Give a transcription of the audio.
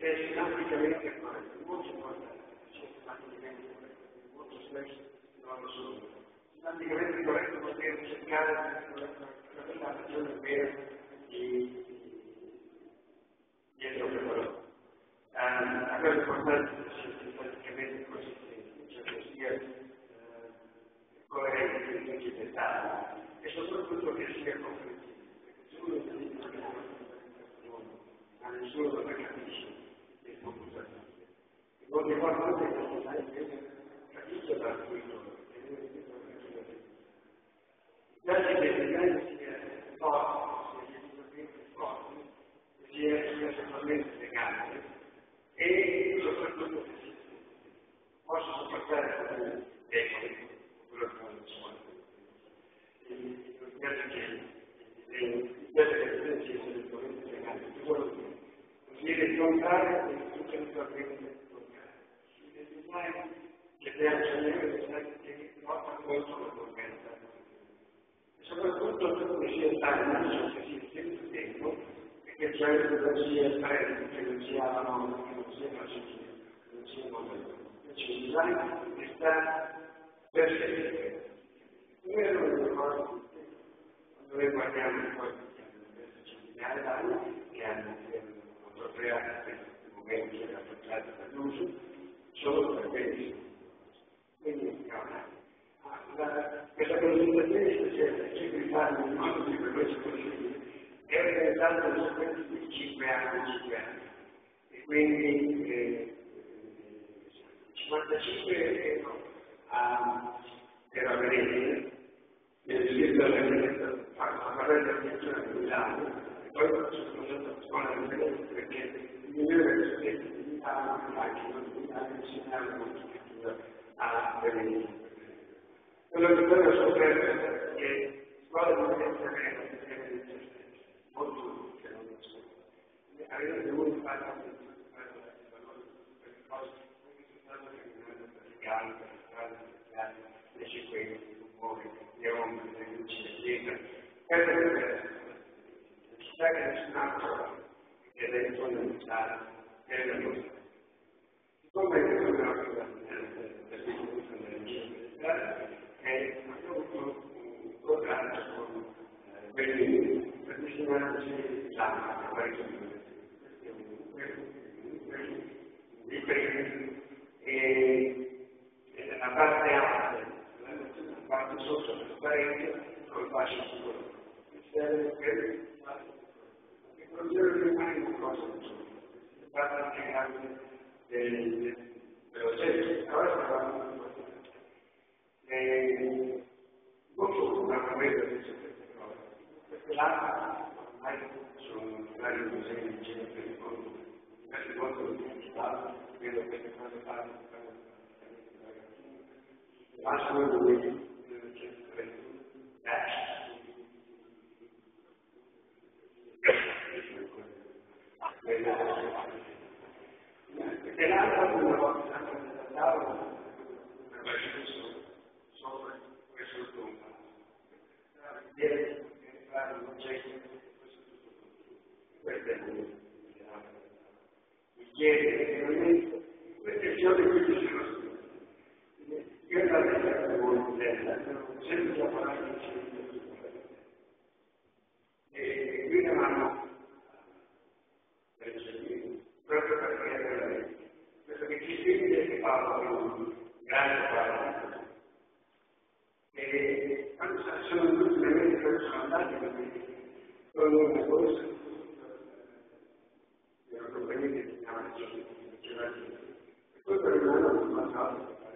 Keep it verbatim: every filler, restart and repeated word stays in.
è semanticamente corretto, molto importante, c'è semanticamente corretto, molto spesso non lo sono. Semanticamente corretto vuol dire cercare di la ragione vera di dietro che parole. La cosa importante è che sia simpaticamente consistente, cioè che sia coerente in tutti i dettagli e soprattutto che sia comprensibile, perché se uno utilizza una comunicazione, ma nessuno la capisce, è molto difficile. E non ricordo che questo sai che capisce la scrittura, e non è più una scrittura. Piace che l'Italia sia forte, sia effettivamente forte, sia effettivamente legale e soprattutto che sia posso sopportare come debole, quello che non so. Mi piace che mi piace che l'Italia sia effettivamente legale, che vuol dire? Vuol dire contare e intellettualmente contare. Significa che per accendere che porta molto la conferenza. Soprattutto tutto che sia time, cioè che sia sempre tempo, e che cioè non sia freddo, che non sia la moda, che non sia facile, che non sia modello. Invece il design che sta per sempre. Noi non lo ricordo, quando noi guardiamo i cose che hanno diversi centinaia d'anni, che hanno appropriato questi momenti e appropriati per l'uso, solo per questo. Quindi, no, La, questa comunicazione stasera che vi fanno in modo di per questo possibile è organizzata nel sequenza di cinque anni, cinque anni. E quindi eh, cinquantacinque a era a Venezia, nel sito della Venezia, a parlare dell'attenzione di Milano, e poi sono andato a scuola di Venezia perché il migliore degli studenti di Milano, anche non di Milano, insegnavano l'architettura a Venezia. Quello che poi ho scoperto è che scuola di Venezia è molto che non lo so. Aveva dovuto fare il valore per le cose che sono state terminate per le gambe, per le strade, per le strade, le sequenze, i rumori, le ombre, le luci, le pietre. Questo è la città che nessun altro che è fondamentale è la nostra. Siccome è una cosa per l'istituto dell'università, e abbiamo avuto un contratto con Bellini per disegnarci l'anno, questo è un Bellini e la parte alta, la parte sotto del parete col fascio sicuro. Serve per il progetto rimane una cosa si parla anche dell'oggetto, però si parla e non solo una promessa di queste cose, perché là ormai sono vari musei in giro per il mondo, diversi mondi di identità, vedo queste cose fatte, ma sono due perché l'altra una volta anche nel tavolo sopra questo tomba. Vedere che fare un oggetto questo è il chiede veramente queste azioni qui ci sono state. Io la vedo come molto bella, sempre già parlato di e qui ne vanno proprio perché questo che ci spiega che parla un grande parla e quando sono tutti le menti che sono andati perché sono una cosa di una compagnia che si chiama e questo rimane un passato